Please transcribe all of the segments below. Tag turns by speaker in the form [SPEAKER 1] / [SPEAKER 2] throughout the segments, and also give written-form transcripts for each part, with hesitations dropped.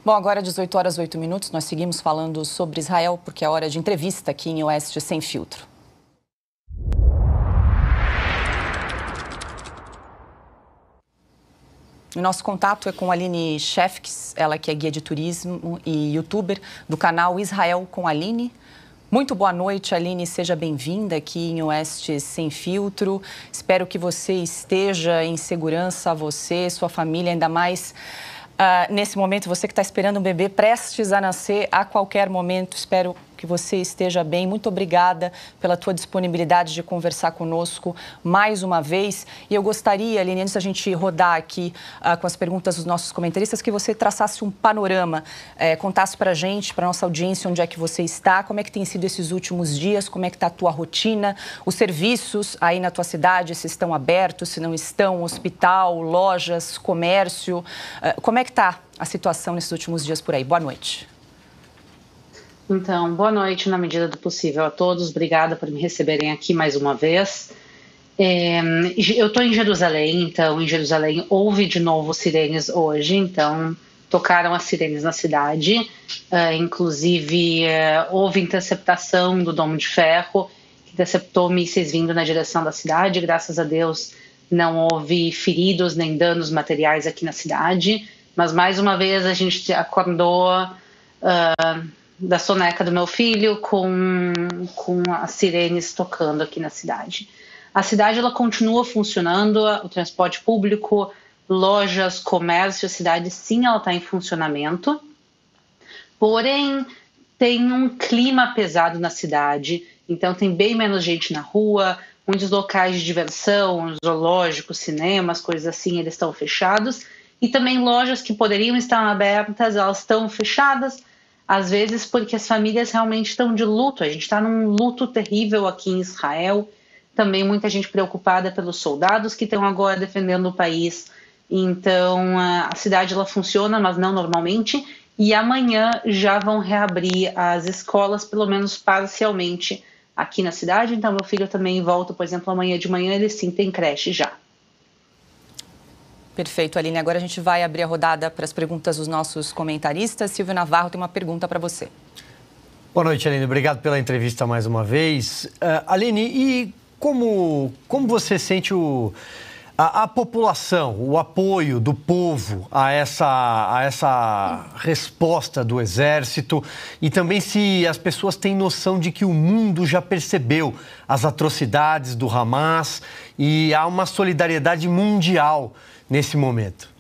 [SPEAKER 1] Bom, agora 18 horas 8 minutos, nós seguimos falando sobre Israel, porque é hora de entrevista aqui em Oeste Sem Filtro. O nosso contato é com a Aline Shefkes, ela que é guia de turismo e youtuber do canal Israel com Aline. Muito boa noite, Aline, seja bem-vinda aqui em Oeste Sem Filtro. Espero que você esteja em segurança, você, sua família, ainda mais nesse momento, você que está esperando um bebê prestes a nascer a qualquer momento. Espero que você esteja bem. Muito obrigada pela tua disponibilidade de conversar conosco mais uma vez. E eu gostaria, Aline, antes da gente rodar aqui com as perguntas dos nossos comentaristas, que você traçasse um panorama, contasse para a gente, para a nossa audiência, onde é que você está, como é que tem sido esses últimos dias, como é que está a tua rotina, os serviços aí na tua cidade, se estão abertos, se não estão, hospital, lojas, comércio, como é que está a situação nesses últimos dias por aí? Boa noite.
[SPEAKER 2] Então, boa noite na medida do possível a todos. Obrigada por me receberem aqui mais uma vez. Eu estou em Jerusalém, então em Jerusalém houve de novo sirenes hoje, então tocaram as sirenes na cidade. Inclusive houve interceptação do Domo de Ferro, que interceptou mísseis vindo na direção da cidade. Graças a Deus não houve feridos nem danos materiais aqui na cidade, mas mais uma vez a gente acordou da soneca do meu filho com as sirenes tocando aqui na cidade. A cidade ela continua funcionando, o transporte público, lojas, comércio, a cidade sim ela está em funcionamento, porém tem um clima pesado na cidade, então tem bem menos gente na rua, muitos locais de diversão, zoológicos, cinemas, coisas assim, eles estão fechados, e também lojas que poderiam estar abertas, elas estão fechadas, às vezes porque as famílias realmente estão de luto. A gente está num luto terrível aqui em Israel. Também muita gente preocupada pelos soldados que estão agora defendendo o país. Então, a cidade ela funciona, mas não normalmente. E amanhã já vão reabrir as escolas, pelo menos parcialmente, aqui na cidade. Então, meu filho também volta, por exemplo, amanhã de manhã, ele sim tem creche já.
[SPEAKER 1] Perfeito, Aline. Agora a gente vai abrir a rodada para as perguntas dos nossos comentaristas. Silvio Navarro tem uma pergunta para você.
[SPEAKER 3] Boa noite, Aline. Obrigado pela entrevista mais uma vez. Aline, e como você sente a população, o apoio do povo a essa resposta do Exército? E também se as pessoas têm noção de que o mundo já percebeu as atrocidades do Hamas e há uma solidariedade mundial nesse momento?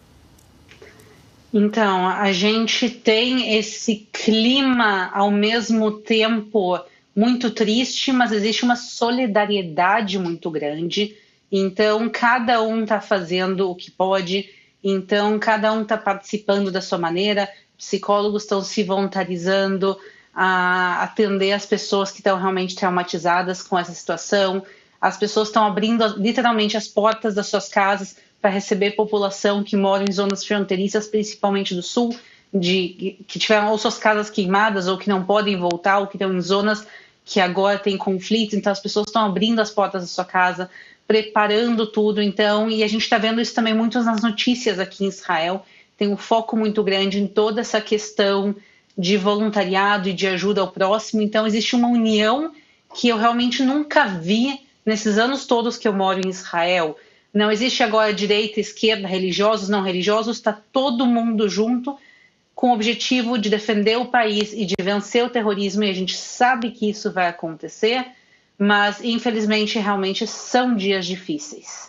[SPEAKER 2] Então, a gente tem esse clima ao mesmo tempo muito triste, mas existe uma solidariedade muito grande. Então, cada um está fazendo o que pode, então cada um está participando da sua maneira, psicólogos estão se voluntarizando a atender as pessoas que estão realmente traumatizadas com essa situação, as pessoas estão abrindo literalmente as portas das suas casas para receber população que mora em zonas fronteiriças, principalmente do sul, que tiveram ou suas casas queimadas ou que não podem voltar, ou que estão em zonas que agora tem conflito. Então as pessoas estão abrindo as portas da sua casa, preparando tudo. Então, e a gente está vendo isso também muito nas notícias aqui em Israel, tem um foco muito grande em toda essa questão de voluntariado e de ajuda ao próximo. Então existe uma união que eu realmente nunca vi nesses anos todos que eu moro em Israel. Não existe agora direita, esquerda, religiosos, não religiosos, está todo mundo junto com o objetivo de defender o país e de vencer o terrorismo, e a gente sabe que isso vai acontecer, mas infelizmente realmente são dias difíceis.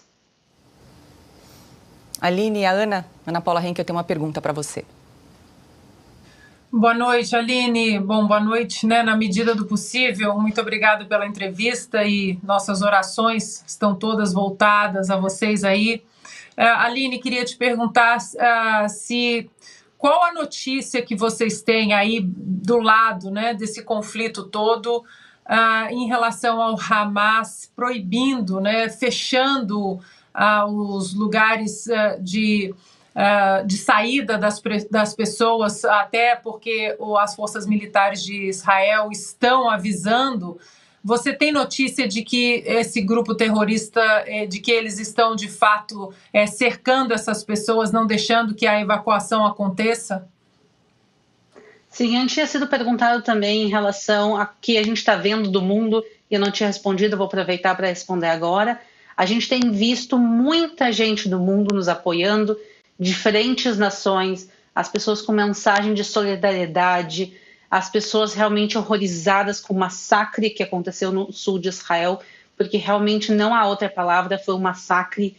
[SPEAKER 1] Aline e a Ana Paula Henkel tem uma pergunta para você.
[SPEAKER 4] Boa noite, Aline. Bom, boa noite, né? Na medida do possível, muito obrigada pela entrevista e nossas orações estão todas voltadas a vocês aí. Aline, queria te perguntar qual a notícia que vocês têm aí do lado, né, desse conflito todo em relação ao Hamas proibindo, né, fechando os lugares de saída das pessoas, até porque as forças militares de Israel estão avisando. Você tem notícia de que esse grupo terrorista, de que eles estão de fato cercando essas pessoas, não deixando que a evacuação aconteça?
[SPEAKER 2] Sim, antes tinha sido perguntado também em relação a que a gente está vendo do mundo, e eu não tinha respondido, eu vou aproveitar para responder agora. A gente tem visto muita gente do mundo nos apoiando, diferentes nações, as pessoas com mensagem de solidariedade, as pessoas realmente horrorizadas com o massacre que aconteceu no sul de Israel, porque realmente não há outra palavra, foi um massacre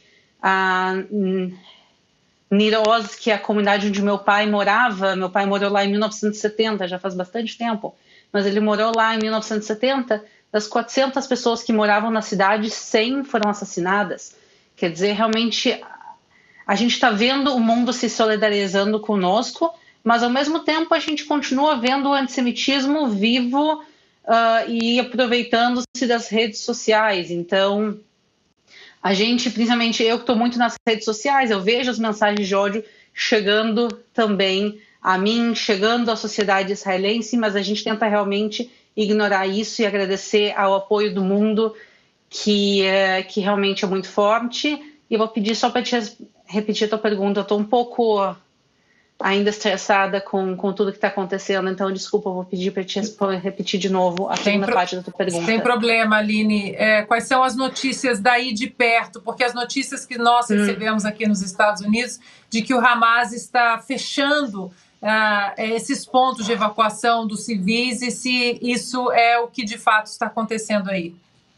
[SPEAKER 2] Niroz, que é a comunidade onde meu pai morava. Meu pai morou lá em 1970, já faz bastante tempo, mas ele morou lá em 1970. Das 400 pessoas que moravam na cidade, 100 foram assassinadas. Quer dizer, realmente a gente está vendo o mundo se solidarizando conosco, mas ao mesmo tempo a gente continua vendo o antissemitismo vivo e aproveitando-se das redes sociais. Então, a gente, principalmente eu que estou muito nas redes sociais, eu vejo as mensagens de ódio chegando também a mim, chegando à sociedade israelense, mas a gente tenta realmente ignorar isso e agradecer ao apoio do mundo, que realmente é muito forte. E eu vou pedir só para te repetir a tua pergunta, eu estou um pouco ainda estressada com tudo que está acontecendo, então desculpa, eu vou pedir para te repetir de novo a segunda parte da tua pergunta.
[SPEAKER 4] Sem problema, Aline. Quais são as notícias daí de perto? Porque as notícias que nós recebemos aqui nos Estados Unidos de que o Hamas está fechando esses pontos de evacuação dos civis, e se isso é o que de fato está acontecendo aí.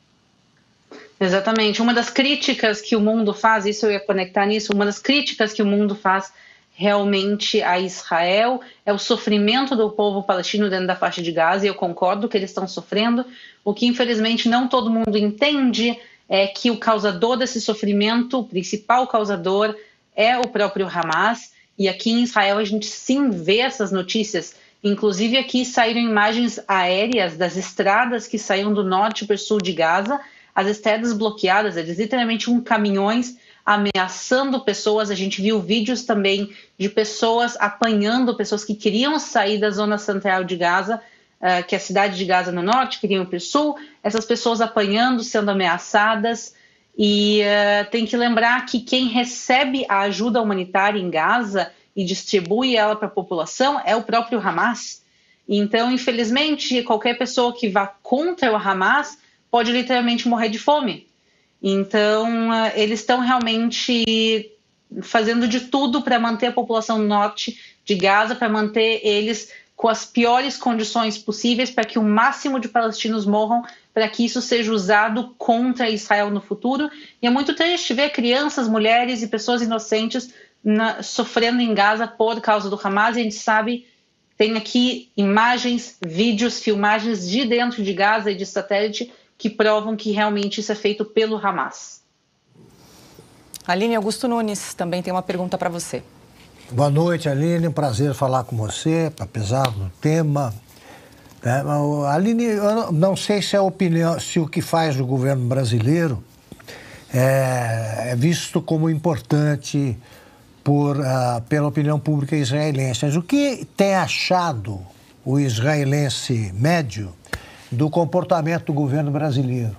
[SPEAKER 2] Exatamente. Uma das críticas que o mundo faz, isso eu ia conectar nisso, uma das críticas que o mundo faz realmente a Israel é o sofrimento do povo palestino dentro da faixa de Gaza, e eu concordo que eles estão sofrendo. O que infelizmente não todo mundo entende é que o causador desse sofrimento, o principal causador, é o próprio Hamas. E aqui em Israel a gente sim vê essas notícias. Inclusive aqui saíram imagens aéreas das estradas que saíam do norte para o sul de Gaza, as estradas bloqueadas, eles literalmente caminhões ameaçando pessoas. A gente viu vídeos também de pessoas apanhando pessoas que queriam sair da zona central de Gaza, que é a cidade de Gaza no norte, queriam ir para o sul, essas pessoas apanhando, sendo ameaçadas. E tem que lembrar que quem recebe a ajuda humanitária em Gaza e distribui ela para a população é o próprio Hamas. Então, infelizmente, qualquer pessoa que vá contra o Hamas pode literalmente morrer de fome. Então, eles estão realmente fazendo de tudo para manter a população norte de Gaza, para manter eles com as piores condições possíveis, para que o máximo de palestinos morram, para que isso seja usado contra Israel no futuro. E é muito triste ver crianças, mulheres e pessoas inocentes sofrendo em Gaza por causa do Hamas. E a gente sabe, tem aqui imagens, vídeos, filmagens de dentro de Gaza e de satélite que provam que realmente isso é feito pelo Hamas.
[SPEAKER 1] Aline, Augusto Nunes também tem uma pergunta para você.
[SPEAKER 5] Boa noite, Aline. Um prazer falar com você, apesar do tema. Aline, eu não sei se a opinião, se o que faz o governo brasileiro é visto como importante pela opinião pública israelense. Mas o que tem achado o israelense médio do comportamento do governo brasileiro?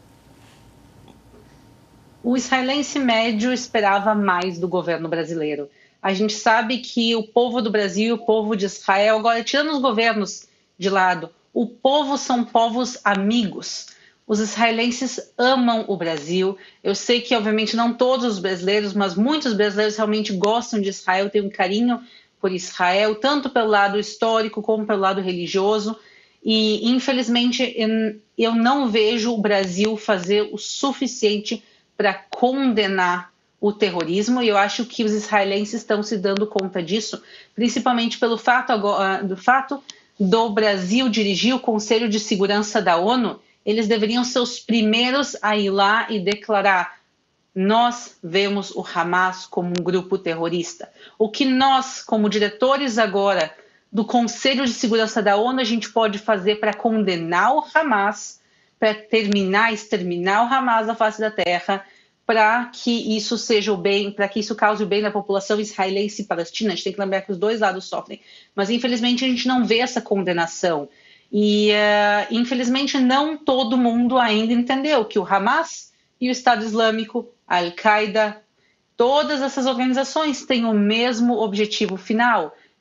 [SPEAKER 2] O israelense médio esperava mais do governo brasileiro. A gente sabe que o povo do Brasil, o povo de Israel, agora tirando os governos de lado, o povo são povos amigos. Os israelenses amam o Brasil. Eu sei que, obviamente, não todos os brasileiros, mas muitos brasileiros realmente gostam de Israel, têm um carinho por Israel, tanto pelo lado histórico como pelo lado religioso. E, infelizmente, eu não vejo o Brasil fazer o suficiente para condenar o terrorismo, e eu acho que os israelenses estão se dando conta disso, principalmente pelo fato do Brasil dirigir o Conselho de Segurança da ONU. Eles deveriam ser os primeiros a ir lá e declarar: nós vemos o Hamas como um grupo terrorista. O que nós, como diretores agora do Conselho de Segurança da ONU, a gente pode fazer para condenar o Hamas, para exterminar o Hamas da face da terra, para que isso seja o bem, para que isso cause o bem na população israelense e palestina. A gente tem que lembrar que os dois lados sofrem. Mas, infelizmente, a gente não vê essa condenação. E, infelizmente, não todo mundo ainda entendeu que o Hamas e o Estado Islâmico, a Al-Qaeda, todas essas organizações têm o mesmo objetivo final,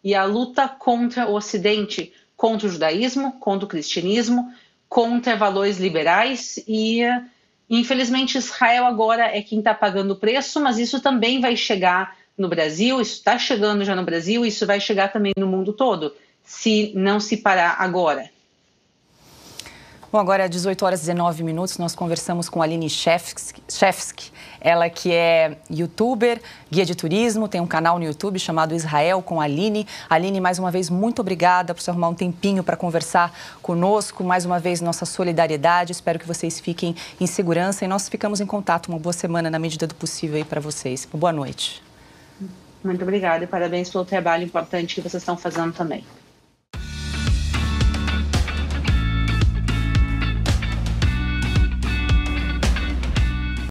[SPEAKER 2] e a luta contra o Ocidente, contra o judaísmo, contra o cristianismo, contra valores liberais e, infelizmente, Israel agora é quem está pagando o preço, mas isso também vai chegar no Brasil, isso está chegando já no Brasil, isso vai chegar também no mundo todo, se não se parar agora.
[SPEAKER 1] Bom, agora às 18h19, nós conversamos com a Aline Shefsky, ela que é youtuber, guia de turismo, tem um canal no YouTube chamado Israel com a Aline. Aline, mais uma vez, muito obrigada por você arrumar um tempinho para conversar conosco. Mais uma vez, nossa solidariedade. Espero que vocês fiquem em segurança e nós ficamos em contato. Uma boa semana na medida do possível aí para vocês. Boa noite.
[SPEAKER 2] Muito obrigada e parabéns pelo trabalho importante que vocês estão fazendo também.